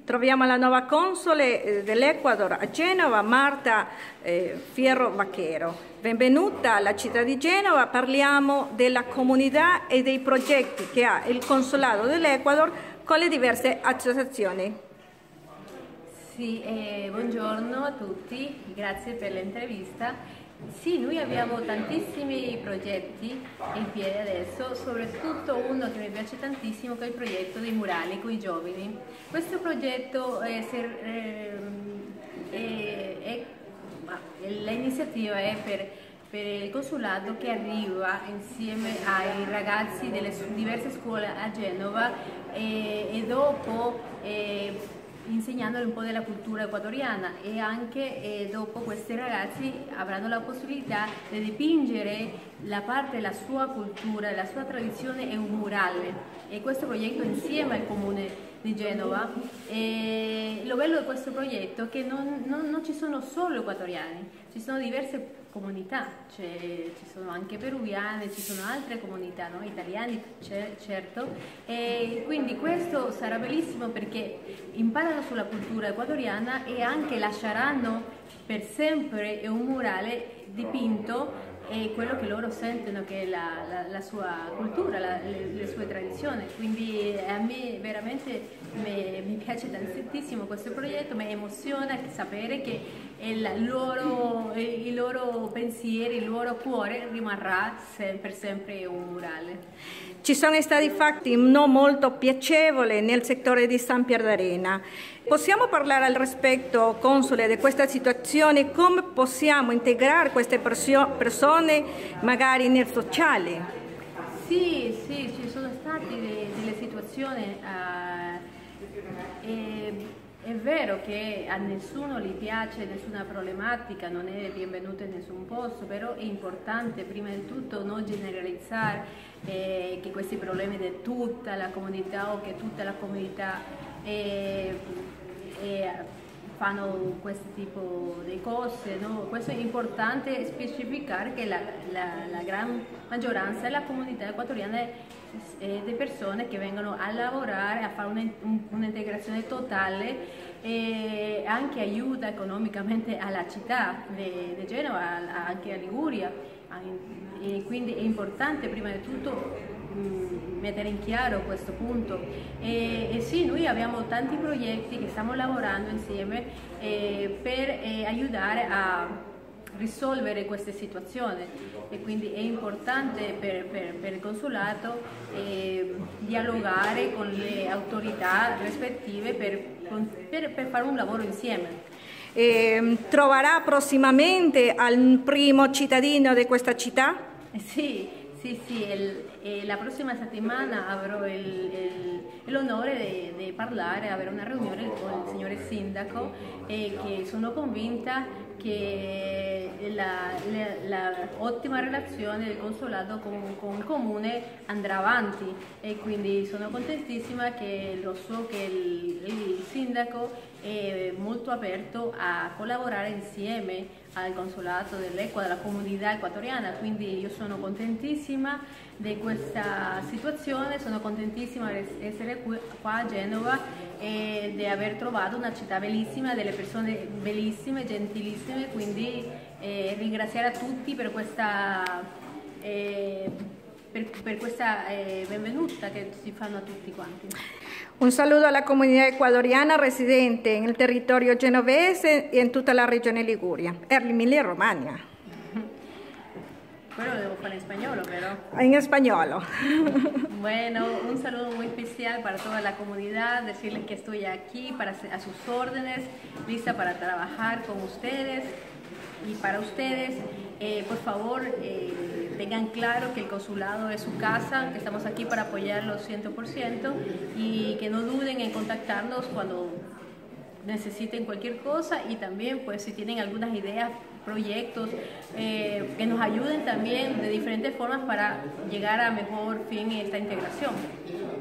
Troviamo la nuova console dell'Ecuador a Genova, Marta Fierro Vaquero. Benvenuta alla città di Genova, parliamo della comunità e dei progetti che ha il consolato dell'Ecuador con le diverse associazioni. Sì, buongiorno a tutti, grazie per l'intervista. Sì, noi abbiamo tantissimi progetti in piedi adesso, soprattutto uno che mi piace tantissimo che è il progetto dei murali con i giovani. Questo progetto l'iniziativa è per il consolato che arriva insieme ai ragazzi delle diverse scuole a Genova e dopo insegnandoli un po' della cultura ecuadoriana e anche dopo questi ragazzi avranno la possibilità di dipingere la parte della sua cultura, della sua tradizione in un murale e questo progetto insieme al comune di Genova. E lo bello di questo progetto è che non ci sono solo ecuatoriani, ci sono diverse comunità, ci sono anche peruviane, ci sono altre comunità, no? Italiani certo, e quindi questo sarà bellissimo perché imparano sulla cultura ecuadoriana e anche lasceranno per sempre un murale dipinto e quello che loro sentono che è la sua cultura, le sue tradizioni. Quindi a me veramente mi piace tantissimo questo progetto, mi emoziona sapere che i loro pensieri, il loro cuore rimarrà per sempre un murale. Ci sono stati fatti non molto piacevoli nel settore di San Pierdarena. Possiamo parlare al rispetto, console, di questa situazione? Come possiamo integrare queste persone magari nel sociale? Sì, ci sono state delle situazioni. È vero che a nessuno gli piace nessuna problematica, non è benvenuto in nessun posto, però è importante prima di tutto non generalizzare che questi problemi di tutta la comunità o che tutta la comunità fanno questo tipo di cose, no? Questo è importante specificare che la gran maggioranza della comunità ecuatoriana è di persone che vengono a lavorare, a fare un'integrazione totale e anche aiuta economicamente alla città di Genova, anche a Liguria. E quindi è importante prima di tutto mettere in chiaro questo punto e sì, noi abbiamo tanti progetti che stiamo lavorando insieme per aiutare a risolvere queste situazioni e quindi è importante per il consolato dialogare con le autorità rispettive per fare un lavoro insieme. Troverà prossimamente al primo cittadino di questa città? Sì, la prossima settimana avrò l'onore di parlare, avere una riunione con il signore sindaco e che sono convinta che l'ottima relazione del consolato con il comune andrà avanti e quindi sono contentissima che lo so che il sindaco è molto aperto a collaborare insieme al consolato dell'Ecuador, alla comunità ecuatoriana, quindi io sono contentissima di questa situazione, sono contentissima di essere qua a Genova e di aver trovato una città bellissima, delle persone bellissime, gentilissime, quindi ringraziare a tutti per questa benvenuta che ci fanno a tutti quanti. Un saluto alla comunità ecuadoriana residente nel territorio genovese e in tutta la regione Liguria, Emilia Romagna. Quello lo devo fare in spagnolo, pero. En español. Bueno, un saludo muy especial para toda la comunidad, decirles que estoy aquí a sus órdenes, lista para trabajar con ustedes y para ustedes. Por favor, tengan claro que el consulado es su casa, que estamos aquí para apoyarlos 100% y que no duden en contactarnos cuando necesiten cualquier cosa y también pues si tienen algunas ideas, proyectos que nos ayuden también de diferentes formas para llegar a mejor fin esta integración.